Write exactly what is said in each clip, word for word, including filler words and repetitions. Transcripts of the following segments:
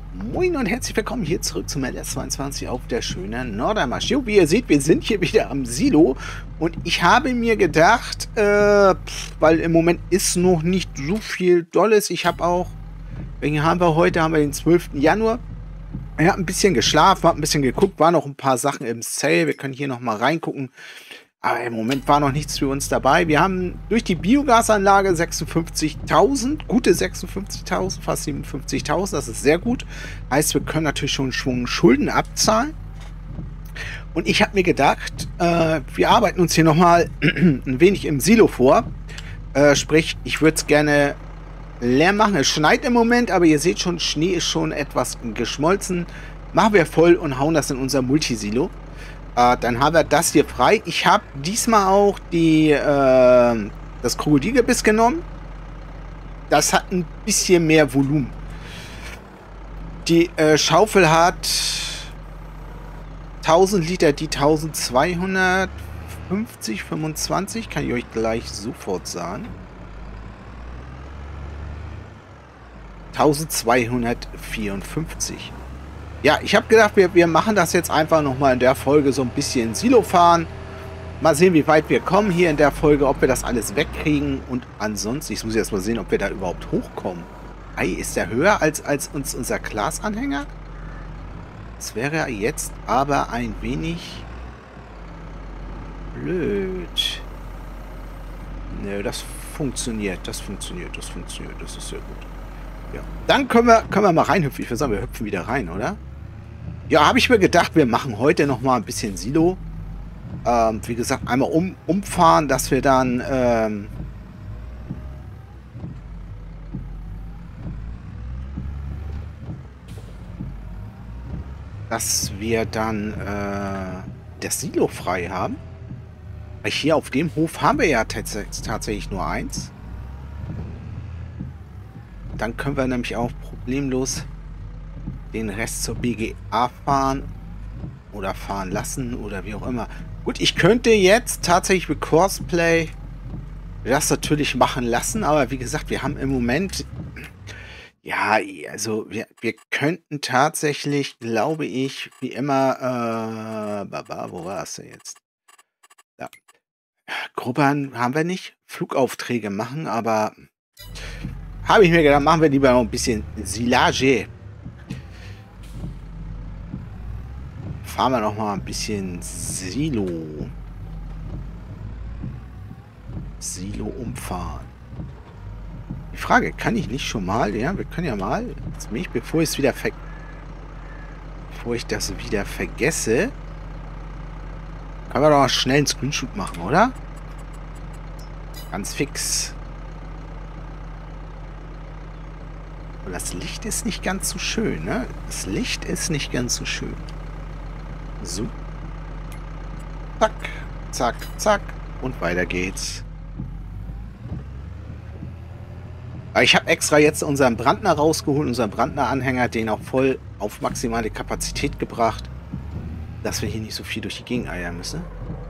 Moin und herzlich willkommen hier zurück zum L S zweiundzwanzig auf der schönen Nordermarsch. Jo, wie ihr seht, wir sind hier wieder am Silo und ich habe mir gedacht, äh, pff, weil im Moment ist noch nicht so viel Dolles. Ich habe auch, welchen haben wir heute? Haben wir den zwölften Januar. Ich habe ein bisschen geschlafen, habe ein bisschen geguckt, waren noch ein paar Sachen im Sale. Wir können hier noch mal reingucken. Aber im Moment war noch nichts für uns dabei. Wir haben durch die Biogasanlage sechsundfünfzigtausend, gute sechsundfünfzigtausend, fast siebenundfünfzigtausend. Das ist sehr gut. Heißt, wir können natürlich schon Schwung Schulden abzahlen. Und ich habe mir gedacht, äh, wir arbeiten uns hier nochmal ein wenig im Silo vor. Äh, sprich, ich würde es gerne leer machen. Es schneit im Moment, aber ihr seht schon, Schnee ist schon etwas geschmolzen. Machen wir voll und hauen das in unser Multisilo. Uh, dann haben wir das hier frei. Ich habe diesmal auch die, äh, das Krokodilgebiss genommen. Das hat ein bisschen mehr Volumen. Die äh, Schaufel hat tausend Liter, die eintausendzweihundertfünfzig, fünfundzwanzig. Kann ich euch gleich sofort sagen. eintausendzweihundertvierundfünfzig. Ja, ich habe gedacht, wir, wir machen das jetzt einfach nochmal in der Folge so ein bisschen Silo fahren. Mal sehen, wie weit wir kommen hier in der Folge, ob wir das alles wegkriegen. Und ansonsten, ich muss jetzt mal sehen, ob wir da überhaupt hochkommen. Ei, ist der höher als, als uns unser Glasanhänger? Das wäre jetzt aber ein wenig blöd. Nö, das funktioniert, das funktioniert, das funktioniert, das ist sehr gut. Ja, dann können wir, können wir mal reinhüpfen. Ich würde sagen, wir hüpfen wieder rein, oder? Ja, habe ich mir gedacht, wir machen heute noch mal ein bisschen Silo. Ähm, wie gesagt, einmal um, umfahren, dass wir dann ähm, dass wir dann äh, das Silo frei haben. Weil hier auf dem Hof haben wir ja tats tatsächlich nur eins. Dann können wir nämlich auch problemlos den Rest zur B G A fahren oder fahren lassen oder wie auch immer. Gut, ich könnte jetzt tatsächlich mit Cosplay das natürlich machen lassen, aber wie gesagt, wir haben im Moment, ja, also wir, wir könnten tatsächlich, glaube ich, wie immer, äh, baba, wo war es denn jetzt? Ja. Gruppern haben wir nicht, Flugaufträge machen, aber habe ich mir gedacht, machen wir lieber noch ein bisschen Silage. Fahren wir noch mal ein bisschen Silo. Silo umfahren. Die Frage, kann ich nicht schon mal, ja, wir können ja mal, jetzt mich, bevor ich es wieder ver bevor ich das wieder vergesse, können wir doch mal schnell einen Screenshot machen, oder? Ganz fix. Und das Licht ist nicht ganz so schön, ne? Das Licht ist nicht ganz so schön. So. Zack, zack, zack. Und weiter geht's. Ich habe extra jetzt unseren Brandner rausgeholt, unseren Brandner-Anhänger, den auch voll auf maximale Kapazität gebracht, dass wir hier nicht so viel durch die Gegend eiern müssen.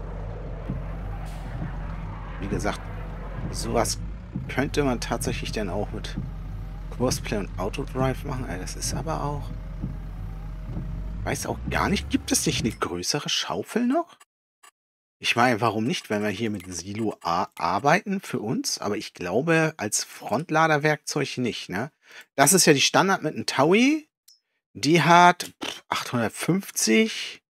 Wie gesagt, sowas könnte man tatsächlich dann auch mit Crossplay und Autodrive machen. Das ist aber auch... Weiß auch gar nicht, gibt es nicht eine größere Schaufel noch? Ich meine, warum nicht, wenn wir hier mit Silo A arbeiten für uns? Aber ich glaube, als Frontladerwerkzeug nicht, ne? Das ist ja die Standard mit einem Taui. Die hat achthundertfünfzig.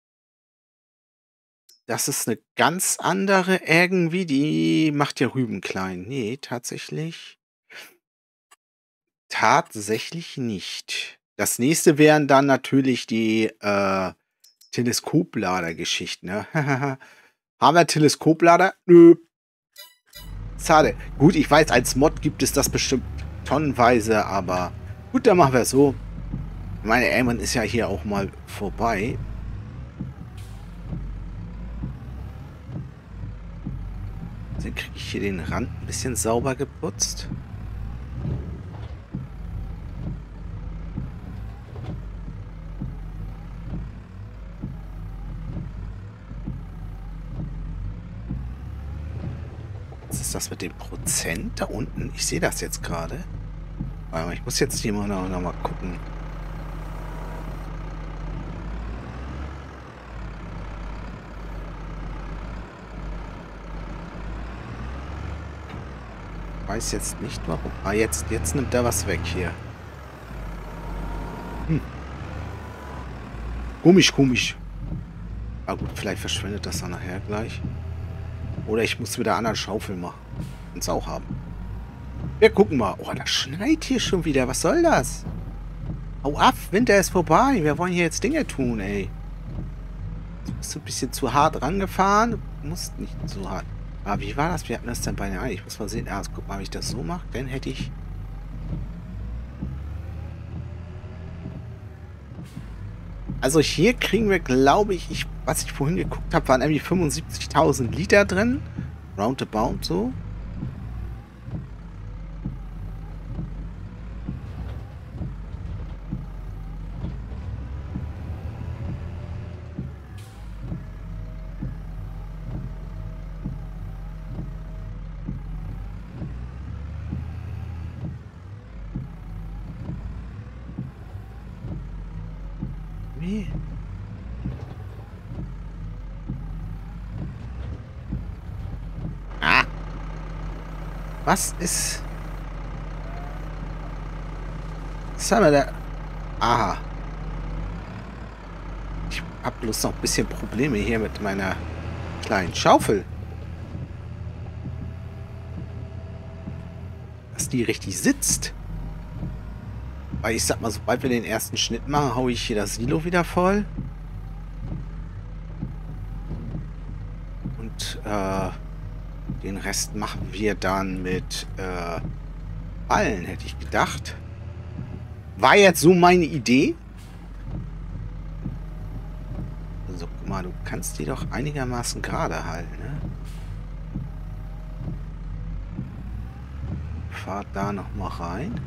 Das ist eine ganz andere irgendwie. Die macht ja Rüben klein. Nee, tatsächlich. Tatsächlich nicht. Das nächste wären dann natürlich die äh, Teleskoplader-Geschichten. Ne? Haben wir Teleskoplader? Nö. Schade. Gut, ich weiß, als Mod gibt es das bestimmt tonnenweise, aber gut, dann machen wir es so. Meine Aimon ist ja hier auch mal vorbei. Dann kriege ich hier den Rand ein bisschen sauber geputzt. Was ist das mit dem Prozent da unten? Ich sehe das jetzt gerade. Ich muss jetzt hier mal, noch mal gucken. weiß jetzt nicht warum. Ah, jetzt, jetzt nimmt er was weg hier. Hm. Komisch, komisch. Ah gut, vielleicht verschwindet das dann nachher gleich. Oder ich muss wieder anderen Schaufel machen. Kann's auch haben. Wir gucken mal. Oh, das schneit hier schon wieder. Was soll das? Hau ab, Winter ist vorbei. Wir wollen hier jetzt Dinge tun, ey. Du bist ein bisschen zu hart rangefahren. Du musst nicht so hart. Aber wie war das? Wir hatten das dann bei der... Ich muss mal sehen. Ah, guck mal, wenn ich das so mache, dann hätte ich... Also hier kriegen wir, glaube ich, ich, was ich vorhin geguckt habe, waren irgendwie fünfundsiebzigtausend Liter drin. Roundabout so. Wie? Ah. Was ist... Was haben wir da? Aha. Ich habe bloß noch ein bisschen Probleme hier mit meiner kleinen Schaufel. Dass die richtig sitzt. Weil ich sag mal, sobald wir den ersten Schnitt machen, haue ich hier das Silo wieder voll. Und äh, den Rest machen wir dann mit äh, Ballen, hätte ich gedacht. War jetzt so meine Idee. Also guck mal, du kannst die doch einigermaßen gerade halten, ne? Fahr da noch mal rein.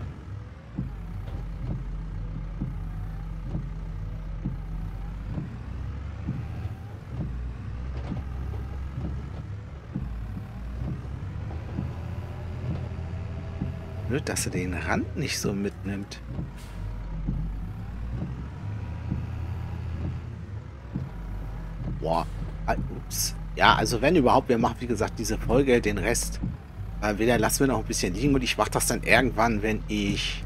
Blöd, dass er den Rand nicht so mitnimmt. Boah. Ups. Ja, also wenn überhaupt, wir machen, wie gesagt, diese Folge, den Rest. Äh, wieder lassen wir noch ein bisschen liegen und ich mache das dann irgendwann, wenn ich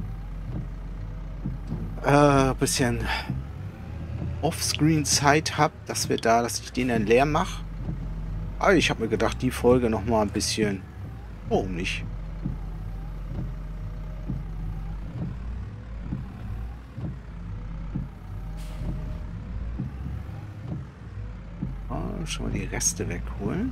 äh, ein bisschen Offscreen-Zeit habe, dass wir da, dass ich den dann leer mache. Aber ich habe mir gedacht, die Folge noch mal ein bisschen... Warum nicht? Schon mal die Reste wegholen.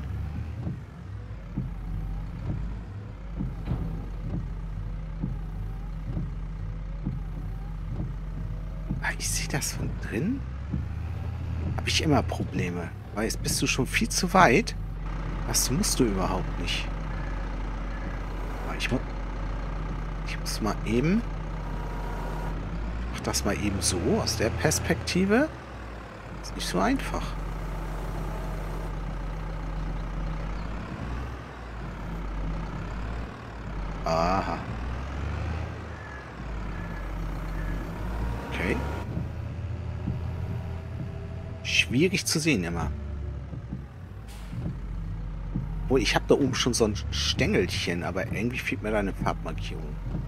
Ah, ich sehe das von drin. Habe ich immer Probleme. Weil jetzt bist du schon viel zu weit. Das musst du überhaupt nicht. Aber ich, mu ich muss mal eben... Ich mach das mal eben so, aus der Perspektive. Ist nicht so einfach. Aha. Okay. Schwierig zu sehen immer. Obwohl, ich habe da oben schon so ein Stängelchen, aber irgendwie fehlt mir da eine Farbmarkierung.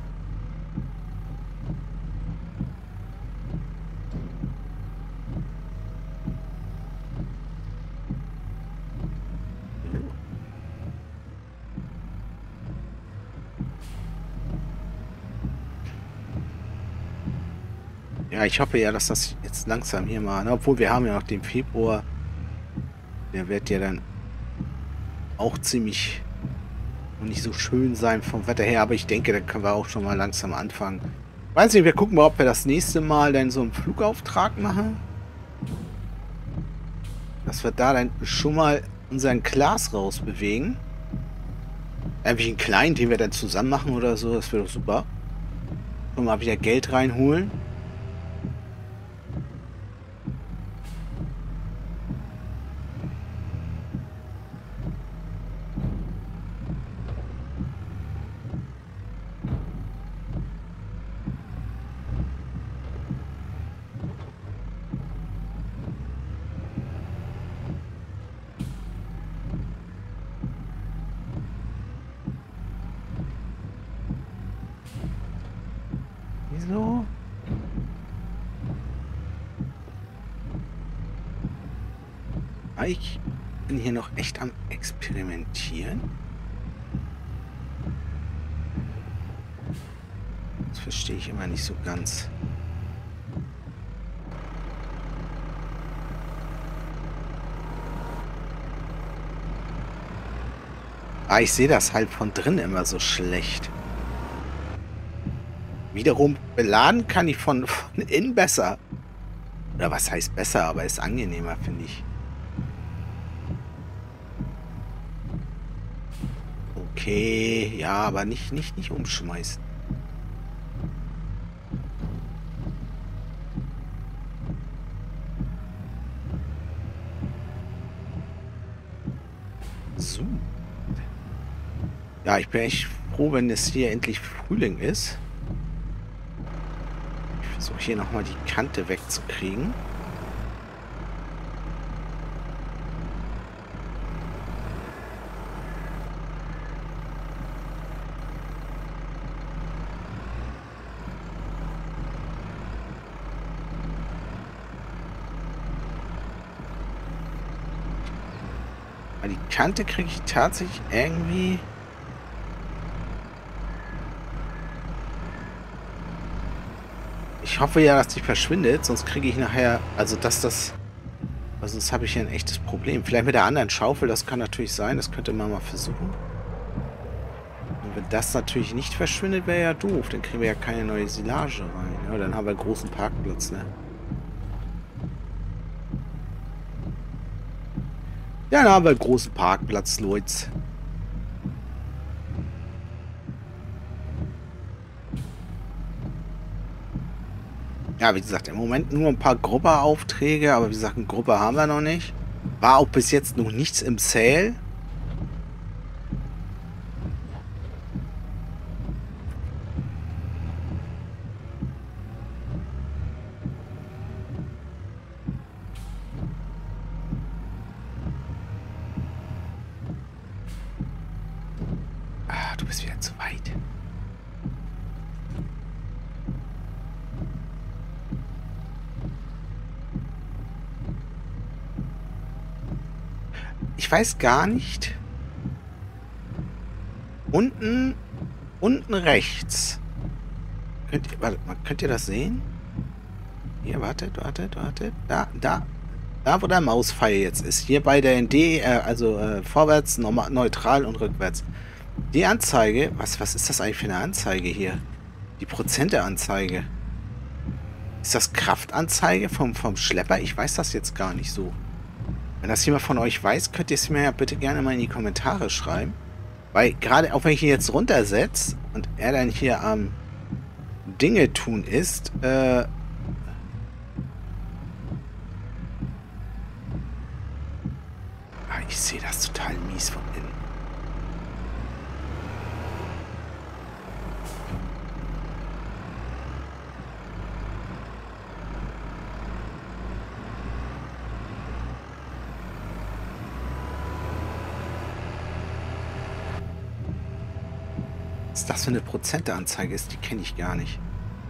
Ja, ich hoffe ja, dass das jetzt langsam hier mal... Na, obwohl, wir haben ja noch den Februar. Der wird ja dann auch ziemlich und nicht so schön sein vom Wetter her. Aber ich denke, da können wir auch schon mal langsam anfangen. Weiß nicht, wir gucken mal, ob wir das nächste Mal dann so einen Flugauftrag machen. Dass wir da dann schon mal unseren Glas rausbewegen. Irgendwie einen kleinen, den wir dann zusammen machen oder so. Das wäre doch super. Und mal wieder Geld reinholen. Ich bin hier noch echt am Experimentieren. Das verstehe ich immer nicht so ganz. Ah, ich sehe das halt von drin immer so schlecht. Wiederum beladen kann ich von, von innen besser. Oder was heißt besser, aber ist angenehmer, finde ich. Okay, ja, aber nicht, nicht, nicht umschmeißen. So. Ja, ich bin echt froh, wenn es hier endlich Frühling ist. Ich versuche hier nochmal die Kante wegzukriegen. Aber die Kante kriege ich tatsächlich irgendwie... Ich hoffe ja, dass die verschwindet, sonst kriege ich nachher... Also, dass das... Also, sonst habe ich hier ein echtes Problem. Vielleicht mit der anderen Schaufel, das kann natürlich sein. Das könnte man mal versuchen. Und wenn das natürlich nicht verschwindet, wäre ja doof. Dann kriegen wir ja keine neue Silage rein. Ja, dann haben wir einen großen Parkplatz, ne? Ja, dann haben wir einen großen Parkplatz, Leute. Ja, wie gesagt, im Moment nur ein paar Gruppeaufträge, aber wie gesagt, eine Gruppe haben wir noch nicht. War auch bis jetzt noch nichts im Sale. Ah, du bist wieder zu weit. Ich weiß gar nicht. Unten, unten rechts. Könnt ihr, warte mal, könnt ihr das sehen? Hier, wartet, wartet, wartet. Da, da. Da, wo der Mauspfeil jetzt ist. Hier bei der N D, äh, also äh, vorwärts, normal, neutral und rückwärts. Die Anzeige, was, was ist das eigentlich für eine Anzeige hier? Die Prozenteanzeige. Ist das Kraftanzeige vom, vom Schlepper? Ich weiß das jetzt gar nicht so. Wenn das jemand von euch weiß, könnt ihr es mir ja bitte gerne mal in die Kommentare schreiben. Weil gerade auch wenn ich ihn jetzt runtersetze und er dann hier am Dinge tun ist, äh... ich sehe das total mies von innen. Was das für eine Prozenteanzeige ist, die kenne ich gar nicht.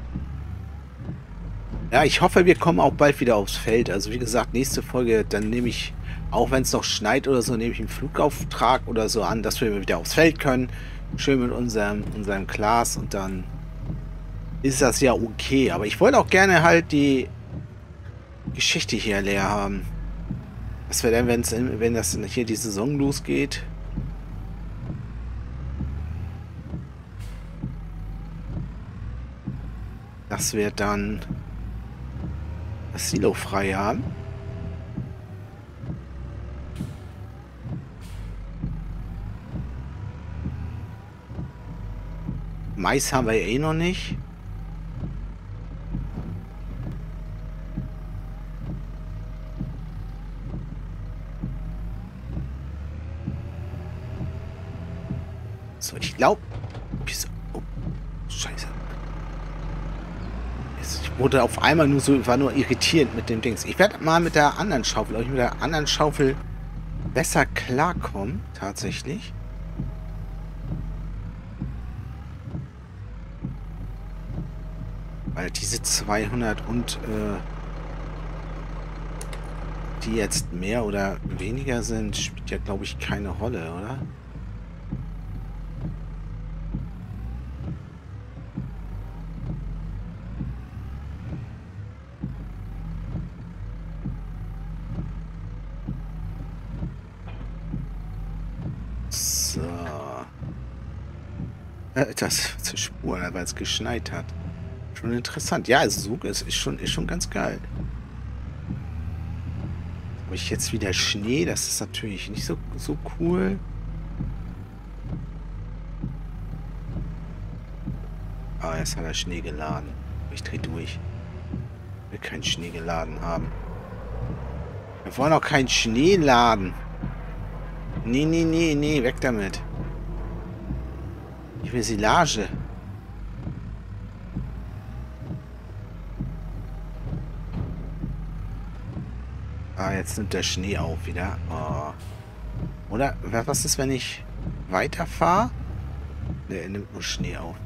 Ja, ich hoffe, wir kommen auch bald wieder aufs Feld. Also wie gesagt, nächste Folge, dann nehme ich, auch wenn es noch schneit oder so, nehme ich einen Flugauftrag oder so an, dass wir wieder aufs Feld können. Schön mit unserem, unserem Glas und dann ist das ja okay. Aber ich wollte auch gerne halt die Geschichte hier leer haben. Was wäre denn, wenn's, wenn das hier die Saison losgeht? Dass wir dann das Silo frei haben. Mais haben wir eh noch nicht. So, ich glaube... Oh, Scheiße. Ich wurde auf einmal nur so, war nur irritierend mit dem Dings. Ich werde mal mit der anderen Schaufel, ob ich mit der anderen Schaufel besser klarkomme, tatsächlich. Weil diese zweihundert und äh, die jetzt mehr oder weniger sind, spielt ja, glaube ich, keine Rolle, oder? So. Äh, das zur Spur, weil es geschneit hat. Schon interessant. Ja, also so ist, ist schon ist schon ganz geil. Habe ich jetzt wieder Schnee? Das ist natürlich nicht so, so cool. Ah, jetzt hat er Schnee geladen. Ich drehe durch. Ich will keinen Schnee geladen haben. Wir wollen auch keinen Schnee laden. Nee, nee, nee, nee, weg damit. Ich will Silage. Ah, jetzt nimmt der Schnee auf wieder. Oh. Oder, was ist, wenn ich weiterfahre? Ne, er nimmt nur Schnee auf.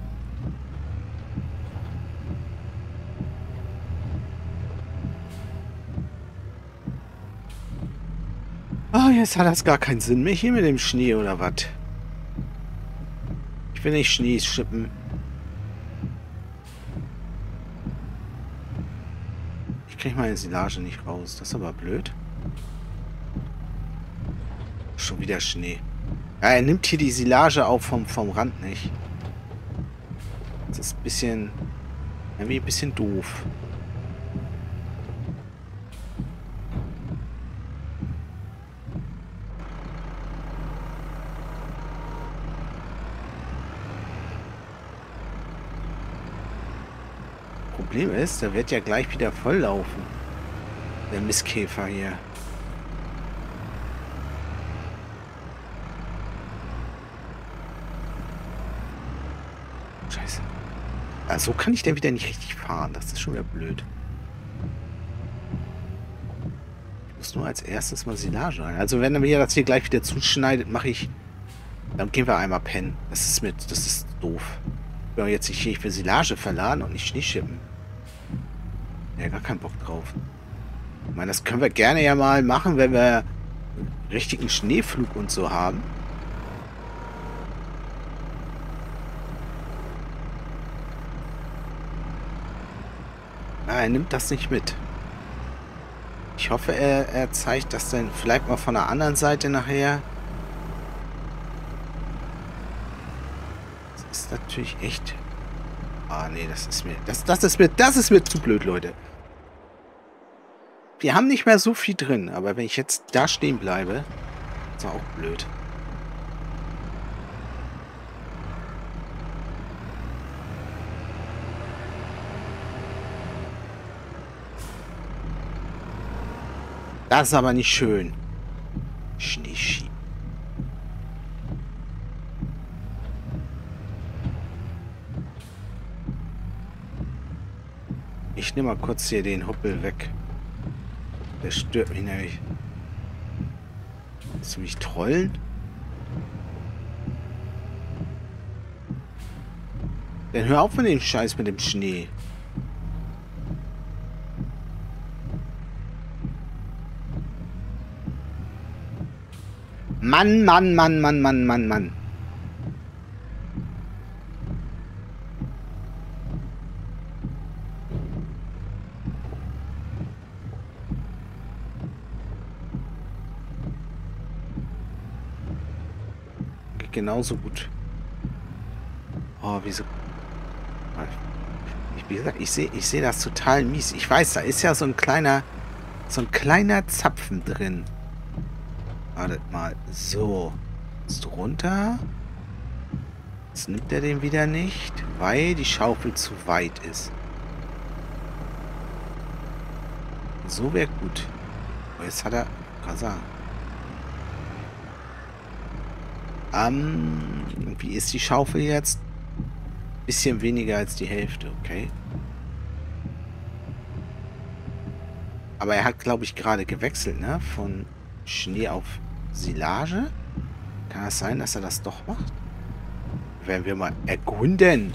Oh, jetzt hat das gar keinen Sinn mehr hier mit dem Schnee, oder was? Ich will nicht Schnee schippen. Ich kriege meine Silage nicht raus. Das ist aber blöd. Schon wieder Schnee. Ja, er nimmt hier die Silage auf vom, vom Rand nicht. Das ist ein bisschen... irgendwie ein bisschen doof. Problem ist, der wird ja gleich wieder volllaufen. Der Mistkäfer hier. Scheiße. Also so kann ich denn wieder nicht richtig fahren. Das ist schon wieder blöd. Ich muss nur als erstes mal Silage ein. Also wenn er mir das hier gleich wieder zuschneidet, mache ich... Dann gehen wir einmal pennen. Das ist mit... Das ist doof. Wenn wir jetzt nicht hier für Silage verladen und nicht Schnee schippen. Ja, gar keinen Bock drauf. Ich meine, das können wir gerne ja mal machen, wenn wir richtigen Schneeflug und so haben. Ah, er nimmt das nicht mit. Ich hoffe, er, er zeigt das dann vielleicht mal von der anderen Seite nachher. Das ist natürlich echt... Ah, nee, das ist mir... Das, das, ist mir, das ist mir zu blöd, Leute. Wir haben nicht mehr so viel drin, aber wenn ich jetzt da stehen bleibe, ist auch blöd. Das ist aber nicht schön. Schneeschi. Ich nehme mal kurz hier den Huppel weg. Der stört mich nämlich. Willst du mich trollen? Dann hör auf mit dem Scheiß mit dem Schnee. Mann, Mann, Mann, Mann, Mann, Mann, Mann. Geht genauso gut. Oh, wieso? Ich, wie gesagt, ich sehe ich sehe das total mies. Ich weiß, da ist ja so ein kleiner, so ein kleiner Zapfen drin. Wartet mal. So. Ist runter. Jetzt nimmt er den wieder nicht, weil die Schaufel zu weit ist. So wäre gut. Aber jetzt hat er... Kann sagen. Ähm, wie ist die Schaufel jetzt? Bisschen weniger als die Hälfte, okay. Aber er hat, glaube ich, gerade gewechselt, ne? Von Schnee auf Silage. Kann es sein, dass er das doch macht? Werden wir mal erkunden.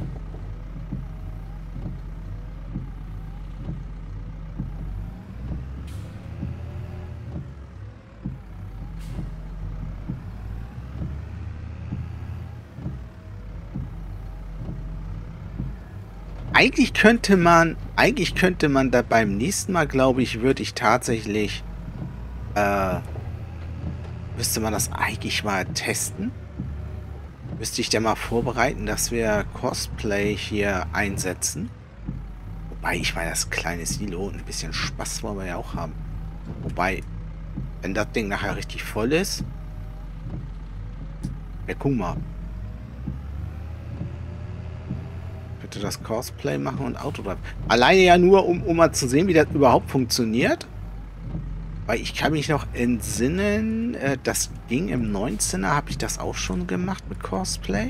Eigentlich könnte man, eigentlich könnte man da beim nächsten Mal, glaube ich, würde ich tatsächlich, äh, müsste man das eigentlich mal testen. Müsste ich da mal vorbereiten, dass wir Cosplay hier einsetzen. Wobei, ich meine, das kleine Silo, ein bisschen Spaß wollen wir ja auch haben. Wobei, wenn das Ding nachher richtig voll ist, ja, guck mal. Bitte das Cosplay machen und Autodrive. Alleine ja nur, um, um mal zu sehen, wie das überhaupt funktioniert. Weil ich kann mich noch entsinnen, äh, das ging im neunzehner, habe ich das auch schon gemacht mit Cosplay.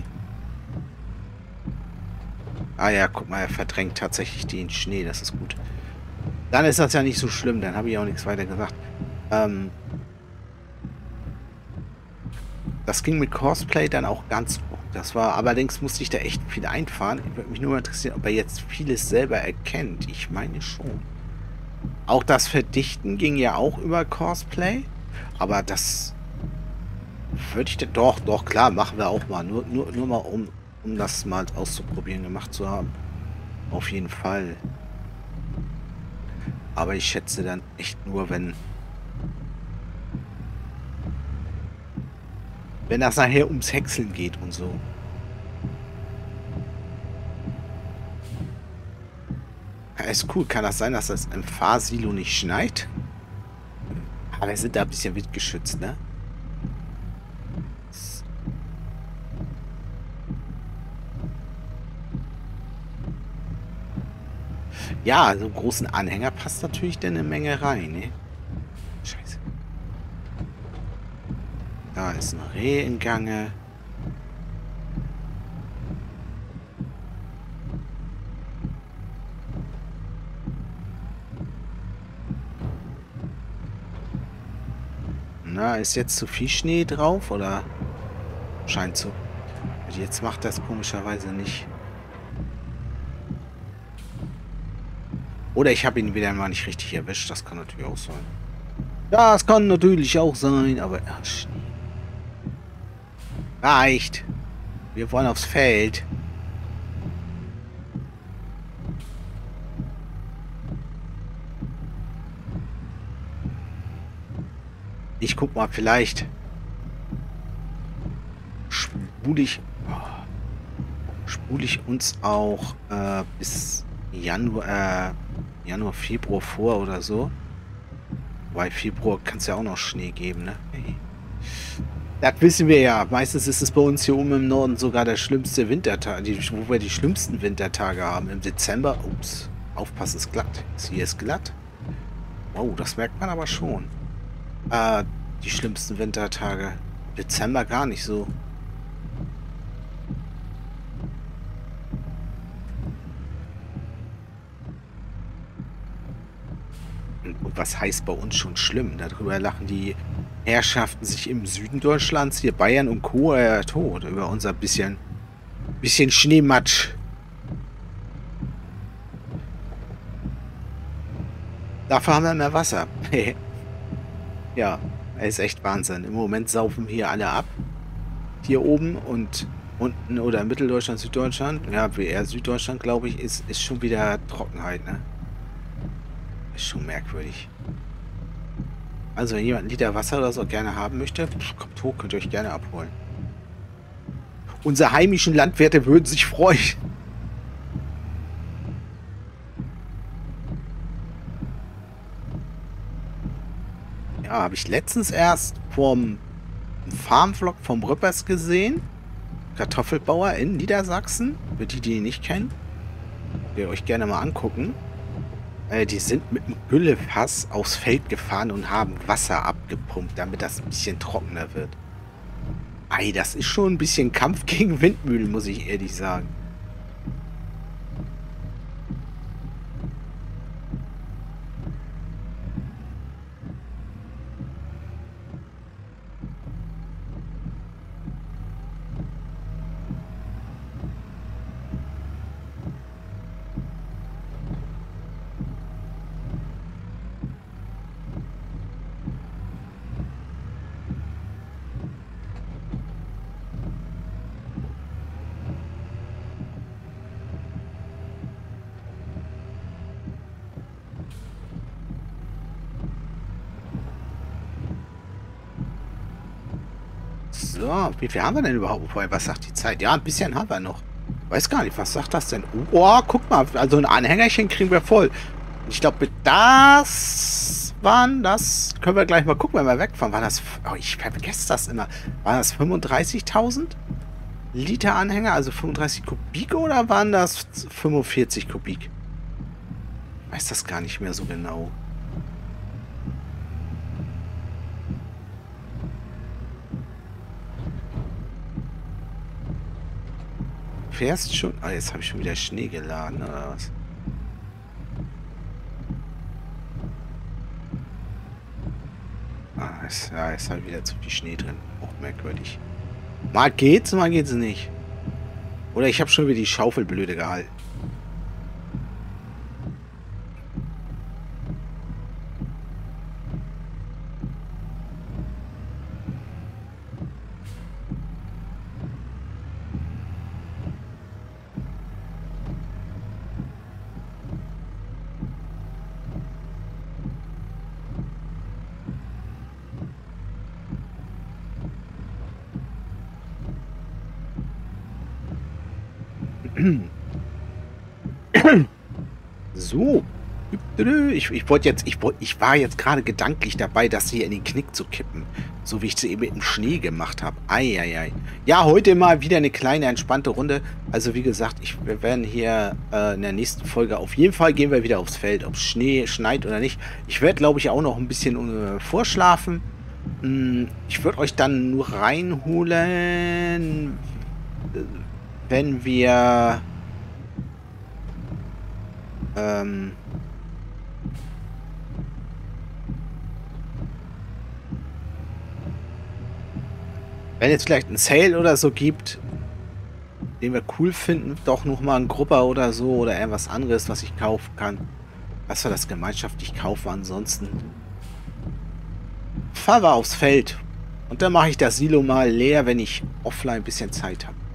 Ah ja, guck mal, er verdrängt tatsächlich den Schnee, das ist gut. Dann ist das ja nicht so schlimm, dann habe ich auch nichts weiter gesagt. Ähm, das ging mit Cosplay dann auch ganz gut. Das war, allerdings musste ich da echt viel einfahren. Ich würde mich nur interessieren, ob er jetzt vieles selber erkennt. Ich meine schon. Auch das Verdichten ging ja auch über Cosplay. Aber das würde ich denn... Doch, doch, klar, machen wir auch mal. Nur, nur, nur mal, um, um das mal auszuprobieren gemacht zu haben. Auf jeden Fall. Aber ich schätze dann echt nur, wenn... Wenn das nachher ums Häckseln geht und so. Ja, ist cool. Kann das sein, dass das im Fahrsilo nicht schneit? Aber wir sind da ein bisschen windgeschützt, ne? Ja, so einen großen Anhänger passt natürlich dann eine Menge rein, ne? Scheiße. Da ist ein Reh im Gange. Na, ist jetzt zu viel Schnee drauf, oder? Scheint so. Jetzt macht das komischerweise nicht. Oder ich habe ihn wieder mal nicht richtig erwischt. Das kann natürlich auch sein. Ja, das kann natürlich auch sein, aber... Ja, Schnee. Reicht. Wir wollen aufs Feld. Ich guck mal, vielleicht spule ich, oh, spule ich uns auch äh, bis Januar, äh, Januar, Februar vor oder so. Weil Februar kann es ja auch noch Schnee geben, ne? Hey. Das wissen wir ja. Meistens ist es bei uns hier oben im Norden sogar der schlimmste Wintertag, die, wo wir die schlimmsten Wintertage haben. Im Dezember, ups, aufpassen, ist glatt. Hier ist glatt. Oh, das merkt man aber schon. Äh, die schlimmsten Wintertage. Dezember gar nicht so. Und was heißt bei uns schon schlimm? Darüber lachen die Herrschaften sich im Süden Deutschlands, hier Bayern und Co. Äh, tot. Über unser bisschen, bisschen Schneematsch. Dafür haben wir mehr Wasser. Ja, ist echt Wahnsinn. Im Moment saufen hier alle ab. Hier oben und unten oder Mitteldeutschland, Süddeutschland. Ja, wie eher Süddeutschland, glaube ich, ist, ist schon wieder Trockenheit, ne? Ist schon merkwürdig. Also, wenn jemand einen Liter Wasser oder so gerne haben möchte, kommt hoch, könnt ihr euch gerne abholen. Unsere heimischen Landwirte würden sich freuen. Ja, habe ich letztens erst vom Farmvlog vom Rüppers gesehen. Kartoffelbauer in Niedersachsen. Für die, die ihn nicht kennen. Könnt ihr euch gerne mal angucken. Äh, die sind mit einem Güllefass aufs Feld gefahren und haben Wasser abgepumpt, damit das ein bisschen trockener wird. Ei, das ist schon ein bisschen Kampf gegen Windmühlen, muss ich ehrlich sagen. So, wie viel haben wir denn überhaupt vorher? Was sagt die Zeit? Ja, ein bisschen haben wir noch. Weiß gar nicht, was sagt das denn? Oh, guck mal, also ein Anhängerchen kriegen wir voll. Ich glaube, das waren das... Können wir gleich mal gucken, wenn wir wegfahren. War das... Oh, ich vergesse das immer. Waren das fünfunddreißigtausend Liter Anhänger? Also fünfunddreißig Kubik oder waren das fünfundvierzig Kubik? Ich weiß das gar nicht mehr so genau. Fährst schon... Ah, jetzt habe ich schon wieder Schnee geladen, oder was? Ah, ist, ja, ist halt wieder zu viel Schnee drin. Auch merkwürdig. Mal geht's, mal geht's nicht. Oder ich habe schon wieder die Schaufel blöde gehalten. So. Ich, ich wollte jetzt, ich, wollt, ich war jetzt gerade gedanklich dabei, das hier in den Knick zu kippen. So wie ich es eben im Schnee gemacht habe. Eieiei. Ja, heute mal wieder eine kleine, entspannte Runde. Also wie gesagt, ich, wir werden hier äh, in der nächsten Folge, auf jeden Fall gehen wir wieder aufs Feld. Ob es Schnee schneit oder nicht. Ich werde, glaube ich, auch noch ein bisschen äh, vorschlafen. Hm, ich würde euch dann nur reinholen, wenn wir... Ähm... Wenn es vielleicht einen Sale oder so gibt, den wir cool finden, doch nochmal ein Grupper oder so oder irgendwas anderes, was ich kaufen kann. Was wir das gemeinschaftlich kaufen, ansonsten fahren wir aufs Feld. Und dann mache ich das Silo mal leer, wenn ich offline ein bisschen Zeit habe.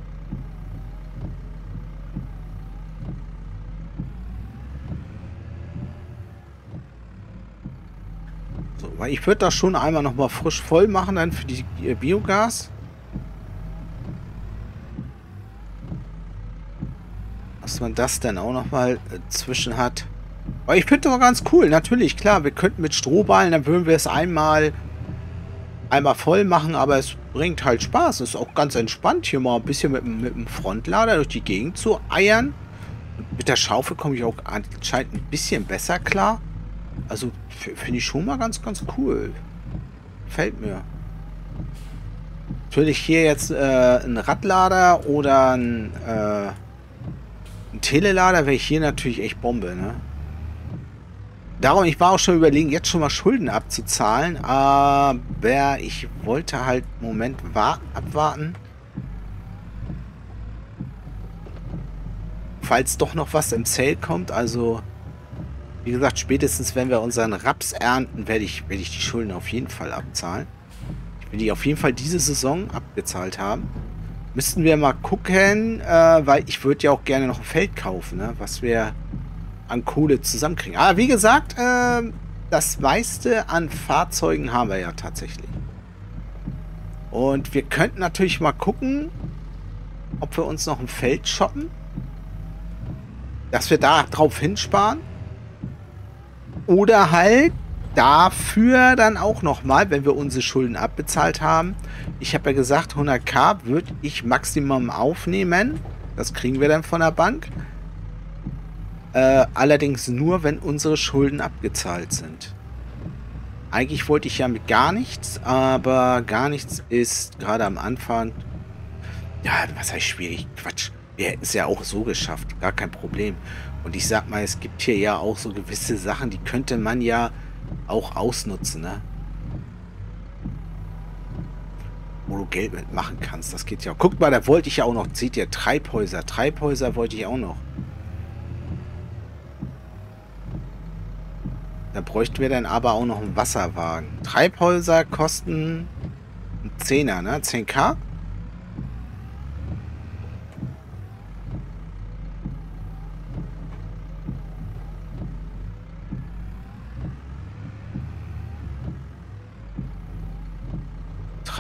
So, weil ich würde das schon einmal nochmal frisch voll machen, dann für die Biogas. Dass man das dann auch nochmal äh, zwischen hat. Aber ich finde das ganz cool, natürlich, klar. Wir könnten mit Strohballen, dann würden wir es einmal einmal voll machen, aber es bringt halt Spaß. Es ist auch ganz entspannt, hier mal ein bisschen mit, mit dem Frontlader durch die Gegend zu eiern. Und mit der Schaufel komme ich auch anscheinend ein bisschen besser klar. Also finde ich schon mal ganz, ganz cool. Gefällt mir. Natürlich hier jetzt äh, ein Radlader oder ein... Äh, Ein Telelader wäre ich hier natürlich echt Bombe, ne? Darum, ich war auch schon überlegen, jetzt schon mal Schulden abzuzahlen, aber ich wollte halt einen Moment warten, abwarten. Falls doch noch was im Sale kommt, also wie gesagt, spätestens wenn wir unseren Raps ernten, werde ich, werde ich die Schulden auf jeden Fall abzahlen. Ich will die auf jeden Fall diese Saison abgezahlt haben. Müssten wir mal gucken, äh, weil ich würde ja auch gerne noch ein Feld kaufen, ne, was wir an Kohle zusammenkriegen. Aber wie gesagt, äh, das meiste an Fahrzeugen haben wir ja tatsächlich. Und wir könnten natürlich mal gucken, ob wir uns noch ein Feld shoppen, dass wir da drauf hinsparen. Oder halt dafür dann auch nochmal, wenn wir unsere Schulden abbezahlt haben. Ich habe ja gesagt, hunderttausend würde ich Maximum aufnehmen. Das kriegen wir dann von der Bank. Äh, allerdings nur, wenn unsere Schulden abgezahlt sind. Eigentlich wollte ich ja mit gar nichts, aber gar nichts ist gerade am Anfang... Ja, was heißt schwierig? Quatsch. Wir hätten es ja auch so geschafft. Gar kein Problem. Und ich sag mal, es gibt hier ja auch so gewisse Sachen, die könnte man ja auch ausnutzen, ne? Wo du Geld mitmachen kannst. Das geht ja. Guckt mal, da wollte ich ja auch noch. Seht ihr, Treibhäuser. Treibhäuser wollte ich auch noch. Da bräuchten wir dann aber auch noch einen Wasserwagen. Treibhäuser kosten einen Zehner, ne? zehn K?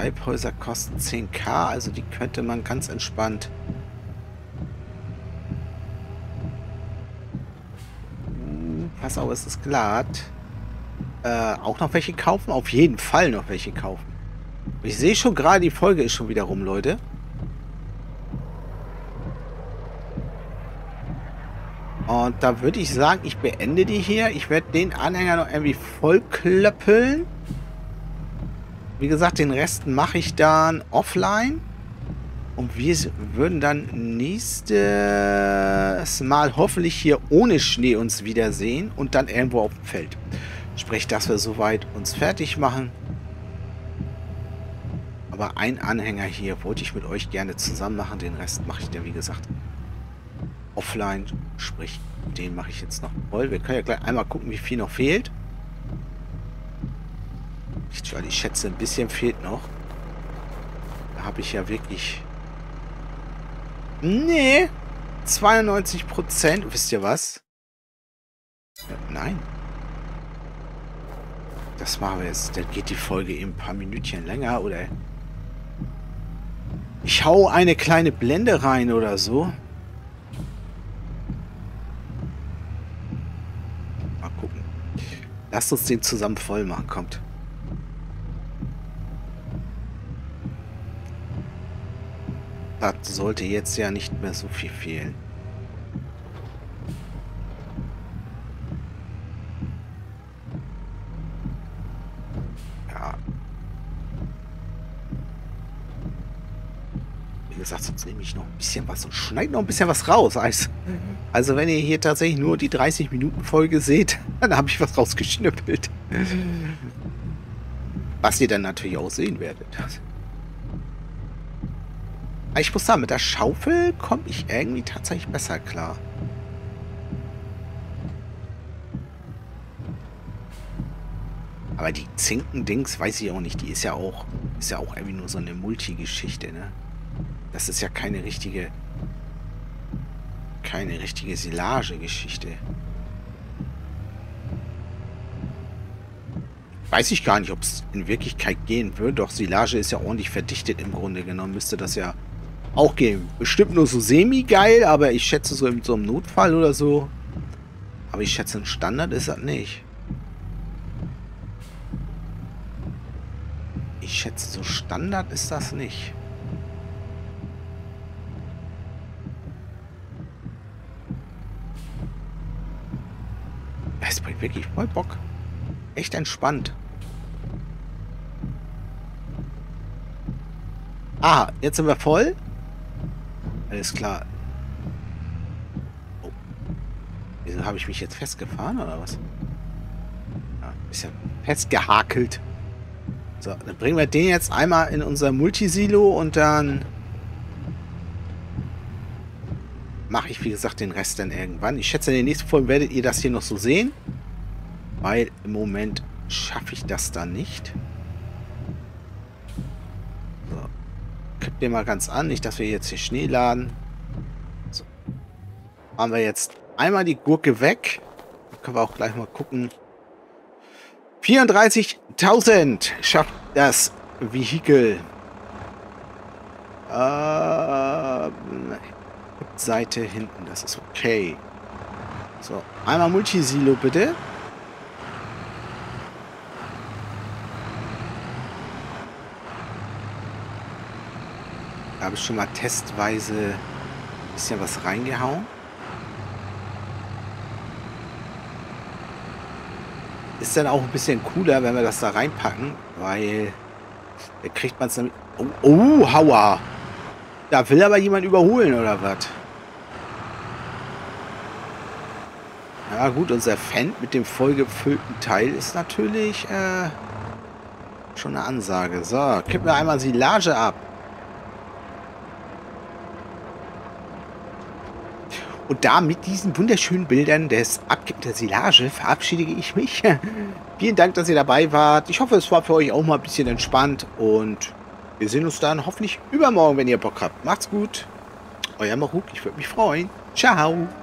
Treibhäuser kosten zehntausend, also die könnte man ganz entspannt... Hm, pass auf, es ist glatt. Äh, auch noch welche kaufen? Auf jeden Fall noch welche kaufen. Ich sehe schon gerade, die Folge ist schon wieder rum, Leute. Und da würde ich sagen, ich beende die hier. Ich werde den Anhänger noch irgendwie vollklöppeln. Wie gesagt, den Rest mache ich dann offline. Und wir würden dann nächstes Mal hoffentlich hier ohne Schnee uns wiedersehen. Und dann irgendwo auf dem Feld. Sprich, dass wir soweit uns fertig machen. Aber ein Anhänger hier wollte ich mit euch gerne zusammen machen. Den Rest mache ich dann, wie gesagt, offline. Sprich, den mache ich jetzt noch voll. Wir können ja gleich einmal gucken, wie viel noch fehlt. Weil ich schätze, ein bisschen fehlt noch. Da habe ich ja wirklich... Nee. zweiundneunzig Prozent. Wisst ihr was? Ja, nein. Das machen wir jetzt. Dann geht die Folge eben ein paar Minütchen länger, oder... Ich hau eine kleine Blende rein oder so. Mal gucken. Lasst uns den zusammen voll machen. Kommt. Das sollte jetzt ja nicht mehr so viel fehlen. Ja. Wie gesagt, sonst nehme ich noch ein bisschen was und schneide noch ein bisschen was raus. Also, also wenn ihr hier tatsächlich nur die dreißig Minuten Folge seht, dann habe ich was rausgeschnippelt. Was ihr dann natürlich auch sehen werdet. Ich muss sagen, mit der Schaufel komme ich irgendwie tatsächlich besser klar. Aber die Zinken-Dings weiß ich auch nicht. Die ist ja auch, ist ja auch irgendwie nur so eine Multi-Geschichte, ne? Das ist ja keine richtige, keine richtige Silage-Geschichte. Weiß ich gar nicht, ob es in Wirklichkeit gehen würde. Doch Silage ist ja ordentlich verdichtet im Grunde genommen. Müsste das ja auch gehen. Bestimmt nur so semi-geil, aber ich schätze so in so einem Notfall oder so. Aber ich schätze, ein Standard ist das nicht. Ich schätze, so Standard ist das nicht. Es bringt wirklich voll Bock. Echt entspannt. Ah, jetzt sind wir voll. Alles klar. Oh. Wieso habe ich mich jetzt festgefahren oder was? Ja, ist ja festgehakelt. So, dann bringen wir den jetzt einmal in unser Multisilo und dann mache ich, wie gesagt, den Rest dann irgendwann. Ich schätze, in den nächsten Folgen werdet ihr das hier noch so sehen. Weil im Moment schaffe ich das dann nicht. So. Kippt den mal ganz an. Nicht, dass wir jetzt hier Schnee laden. So. Machen wir jetzt einmal die Gurke weg. Dann können wir auch gleich mal gucken. vierunddreißigtausend schafft das Vehikel. Ähm, Seite hinten. Das ist okay. So. Einmal Multisilo bitte. Da habe ich schon mal testweise ein bisschen was reingehauen. Ist dann auch ein bisschen cooler, wenn wir das da reinpacken, weil da kriegt man es dann... Oh, oh, Hauer! Da will aber jemand überholen, oder was? Ja gut, unser Fendt mit dem vollgefüllten Teil ist natürlich äh, schon eine Ansage. So, kippen wir einmal Silage ab. Und da mit diesen wunderschönen Bildern des Abkippen der Silage verabschiede ich mich. Vielen Dank, dass ihr dabei wart. Ich hoffe, es war für euch auch mal ein bisschen entspannt. Und wir sehen uns dann hoffentlich übermorgen, wenn ihr Bock habt. Macht's gut. Euer Maruk, ich würde mich freuen. Ciao.